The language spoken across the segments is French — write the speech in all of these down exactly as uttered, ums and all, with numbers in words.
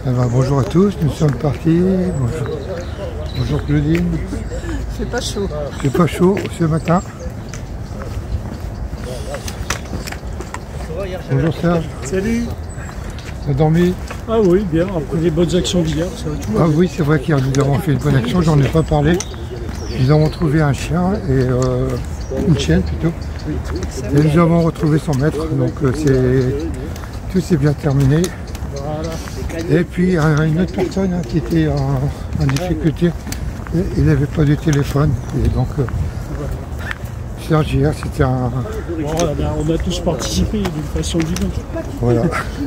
Alors, bonjour à tous, nous sommes partis. Bonjour, bonjour Claudine. C'est pas chaud. C'est pas chaud ce matin. Bonjour Serge. Salut. T'as dormi? Ah oui, bien, après les bonnes actions d'hier, ça va tout. Ah oui, c'est vrai qu'hier nous avons fait une bonne action, j'en ai pas parlé. Nous avons trouvé un chien et euh, une chienne plutôt. Et nous avons retrouvé son maître, donc euh, c'est tout s'est bien terminé. Et puis euh, une autre personne hein, qui était en, en difficulté, et, il n'avait pas de téléphone. Et donc euh, Serge hier c'était un. Bon, on, a, on a tous participé d'une façon ou d'une autre. Voilà.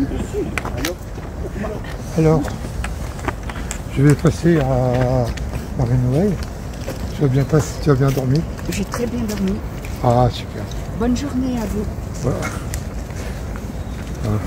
Alors, je vais passer à Marie-Noël. Tu as bien passé, tu as bien dormi? J'ai très bien dormi. Ah super. Bonne journée à vous. Voilà. Voilà.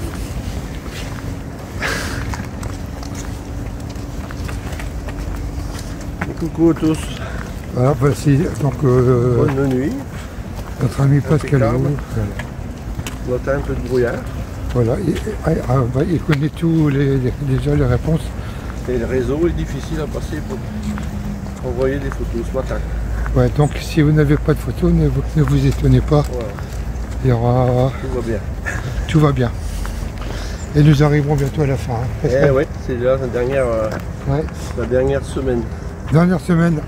Coucou à tous. Voilà, voici donc euh, Bonne nuit. notre ami Pascal. Impeccable. On attend un peu de brouillard. Voilà, il, ah, ah, bah, il connaît tous les, les, déjà les réponses. Et le réseau est difficile à passer pour envoyer des photos ce matin. Ouais, donc si vous n'avez pas de photos, ne vous, ne vous étonnez pas. Voilà. Il y aura. Tout va bien. Tout va bien. Et nous arriverons bientôt à la fin. Hein, Eh Pascal. ouais, c'est là la dernière, euh, Ouais. la dernière semaine. Dernière semaine.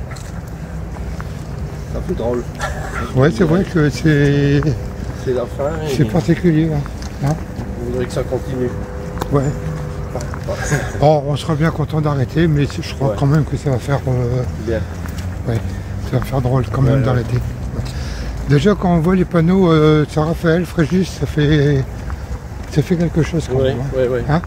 Ça fait drôle. Ouais, c'est vrai que c'est C'est la fin et c'est particulier. Hein. Hein on voudrait que ça continue. Ouais. Oh, on sera bien content d'arrêter, mais je crois Ouais. quand même que ça va faire, euh, Bien. ouais, ça va faire drôle quand même Ouais, ouais. d'arrêter. Ouais. Déjà quand on voit les panneaux euh, Saint-Raphaël, Fréjus, ça fait, ça fait quelque chose quand Oui, même. Hein. oui, oui. Hein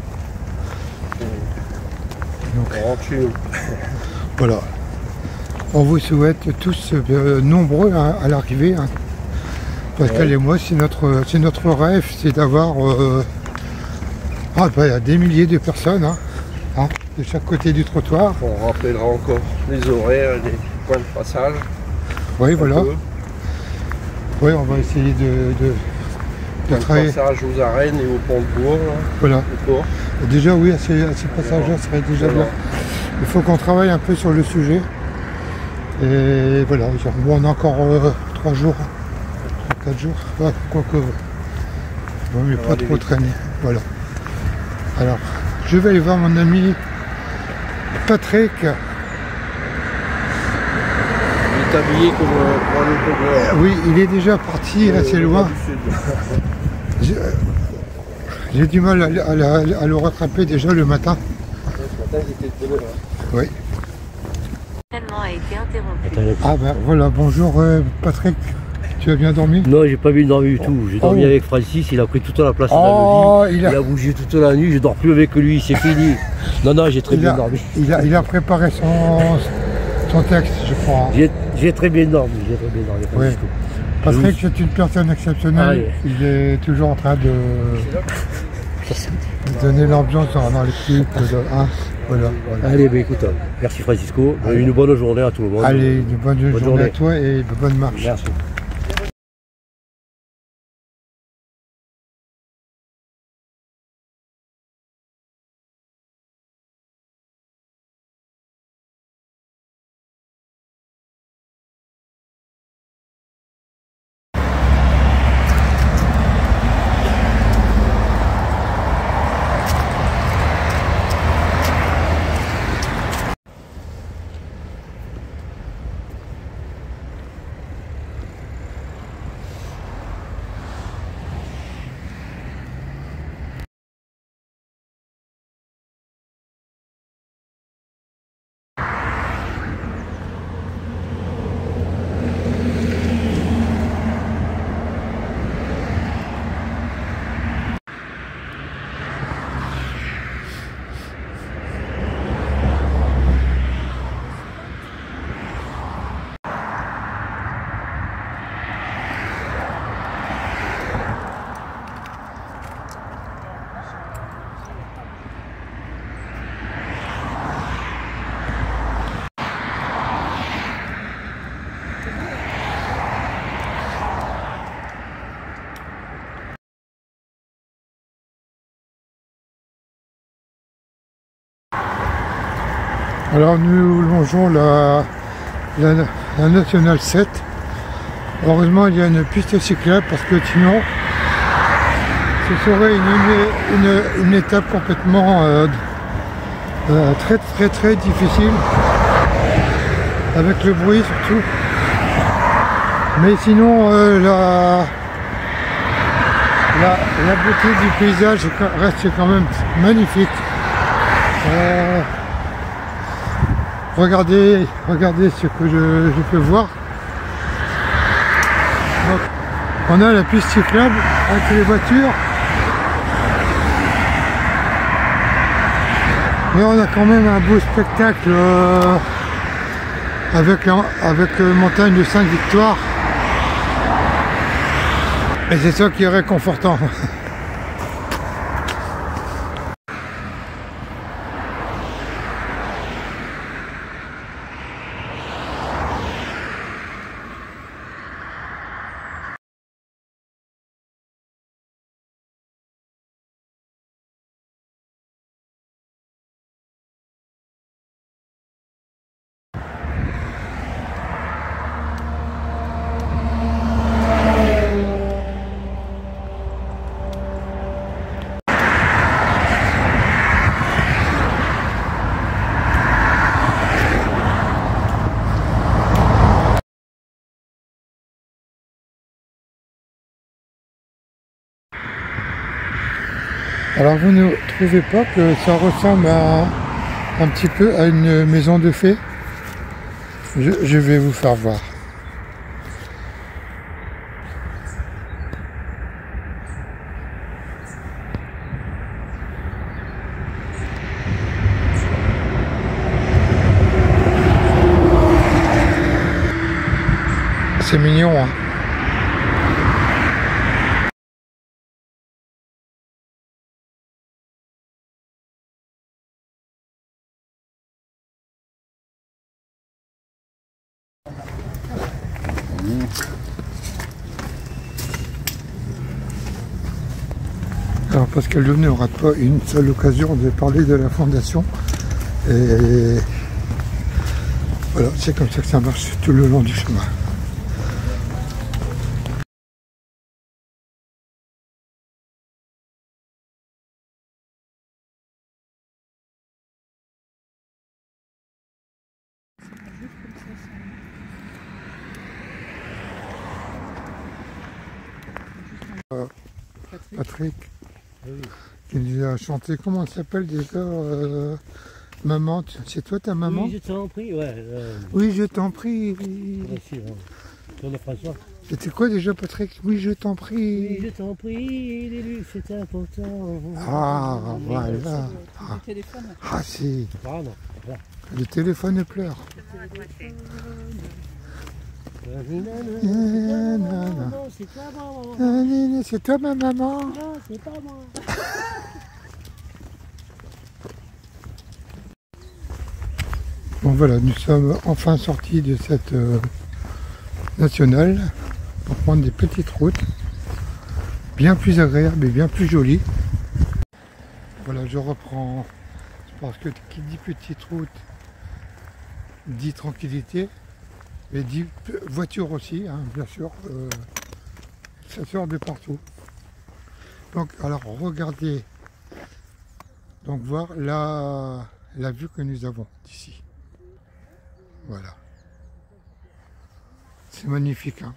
Donc On rentre chez nous. voilà. On vous souhaite tous euh, nombreux hein, à l'arrivée. Hein. Pascal Ouais. et moi, c'est notre, c'est notre rêve, c'est d'avoir euh, ah, bah, des milliers de personnes hein, hein, de chaque côté du trottoir. On rappellera encore les horaires et les points de passage. Oui, Un voilà. peu. Oui, on va essayer de, de, de Point de travailler. passage aux arènes et au pont de bourg. là, Voilà. au port. Déjà, oui, à ces, à ces passages-là, ça serait déjà Voilà. bien. Il faut qu'on travaille un peu sur le sujet. Et voilà, genre, bon, on a encore euh, trois jours, quatre jours, ouais, quoique. Bon, mais Ça va pas aller trop vite. traîner. Voilà. Alors, je vais aller voir mon ami Patrick. Il est habillé comme euh, pour un autographe. Oui, il est déjà parti assez loin. J'ai euh, j'ai du mal à, le- à le- à le rattraper déjà le matin. Ce matin, il était de l'heure. Oui. a été interrompu. Ah ben voilà, bonjour euh, Patrick. Tu as bien dormi? Non, j'ai pas bien dormi du tout. J'ai dormi Oh. avec Francis, il a pris toute la place Oh, dans le lit. il Il a- a... bougé toute la nuit, je dors plus avec lui, c'est fini. Non, non, j'ai très Il bien a, dormi. il, a, il a préparé son, son texte, je crois. J'ai j'ai très bien dormi, j'ai très bien dormi. Oui. Francisco. Patrick, c'est une personne exceptionnelle. Allez. Il est toujours en train de, de donner l'ambiance dans, dans l'équipe. de- hein, voilà, voilà. Allez, ben écoute, merci Francisco. Allez. Une bonne journée à tout le monde. Allez, une bonne, journée, journée. à toi et de bonne marche. Merci. Alors nous longeons la, la, la nationale sept. Heureusement il y a une piste cyclable parce que sinon ce serait une, une, une étape complètement euh, euh, très très très difficile, avec le bruit surtout. Mais sinon euh, la, la, la beauté du paysage reste quand même magnifique. Euh, regardez, regardez ce que je, je peux voir. Donc, on a la piste cyclable avec les voitures. Mais on a quand même un beau spectacle euh, avec, avec euh, montagne de cinq victoires. Et c'est ça qui est réconfortant. Alors vous ne trouvez pas que ça ressemble à, un petit peu à une maison de fées? je, je vais vous faire voir. C'est mignon, hein. Alors Pascal Donnet n'aura pas une seule occasion de parler de la fondation, et voilà, c'est comme ça que ça marche tout le long du chemin. Patrick, qui nous a chanté, comment elle s'appelle déjà, euh, maman, c'est toi ta maman? Oui, je t'en prie, ouais. Euh... Oui, je t'en prie. Ouais, si, ouais. François. C'était quoi déjà, Patrick? Oui, je t'en prie. Oui, je t'en prie, l'élu, c'est important. Ah, voilà. Ah, ah si. Ah, non. Voilà. Le téléphone pleure. Non, c'est toi, maman. C'est toi, ma maman. Non, c'est pas moi. Bon voilà, nous sommes enfin sortis de cette euh, nationale pour prendre des petites routes bien plus agréables et bien plus jolies. Voilà, je reprends, parce que qui dit petite route dit tranquillité. Et dit voiture aussi, hein, bien sûr, euh, ça sort de partout. Donc, alors regardez, donc voir la, la vue que nous avons d'ici. Voilà. C'est magnifique, hein.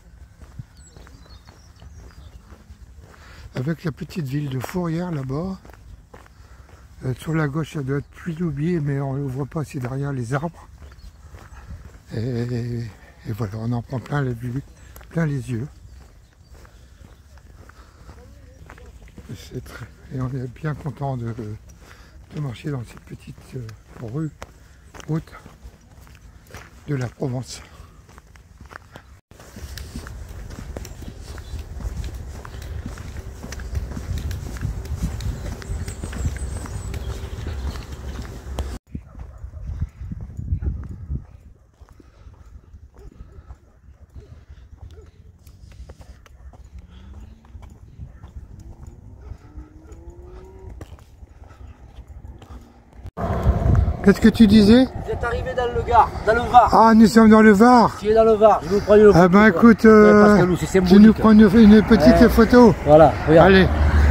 Avec la petite ville de Fourrières là-bas. Euh, sur la gauche, ça doit être Puy-Loubier, mais on ne voit pas, c'est derrière les arbres. Et, et voilà, on en prend plein la vue, plein les yeux. Et, très, et on est bien content de, de marcher dans ces petites euh, rues, routes de la Provence. Qu'est-ce que tu disais? Vous êtes arrivé dans le Gard, dans le Var. Ah, nous sommes dans le Var. Tu es dans le Var, je vais vous prendre une photo. Ah ben écoute, euh, Pascalou, c'est tu nous prends une, une petite Ouais. photo. Voilà, regarde. Allez.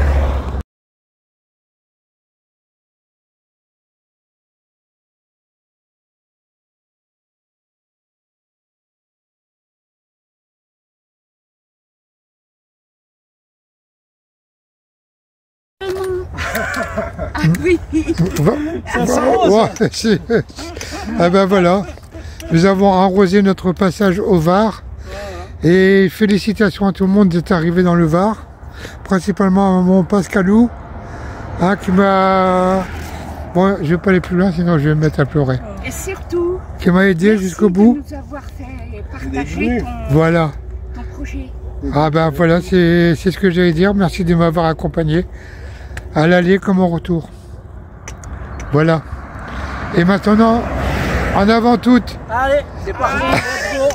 Ah oui. Va- va- ouais, c'est- ah ben voilà, nous avons arrosé notre passage au Var et félicitations à tout le monde d'être arrivé dans le Var, principalement à mon Pascalou hein, qui m'a... Bon, je vais pas aller plus loin sinon je vais me mettre à pleurer. Et surtout, Qui m'a aidé merci jusqu'au de bout. nous avoir fait partager ton, Voilà. ton projet. Ah ben voilà, c'est c'est ce que j'allais dire. Merci de m'avoir accompagné à l'aller comme au retour. Voilà. Et maintenant, en avant toutes. Allez, c'est parti. Let's go.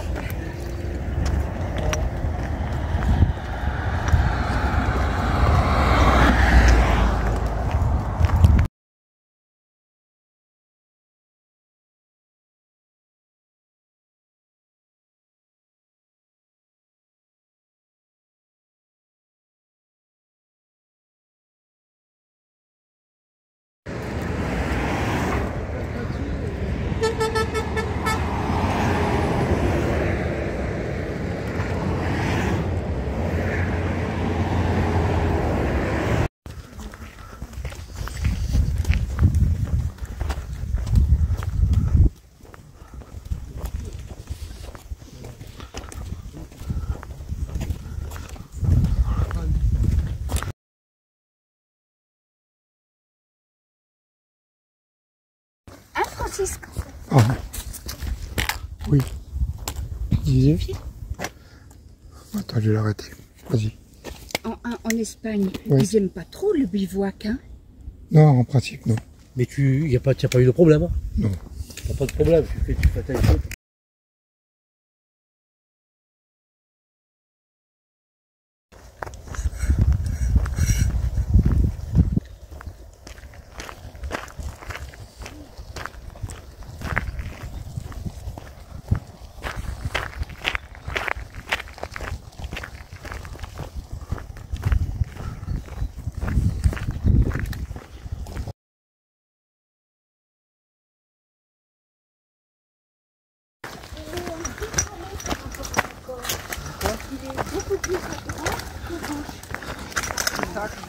Hein, Francisque? Ah. Oui. Tu disais? Attends, je vais l'arrêter. Vas-y. En, en, en Espagne, Oui. ils aiment pas trop le bivouac, hein? Non, en principe, non. Mais tu, y a pas, tu n'as pas eu de problème. Hein? Non. T'as pas de problème, tu fais, tu fais ta chose. Il est beaucoup plus à droite que gauche.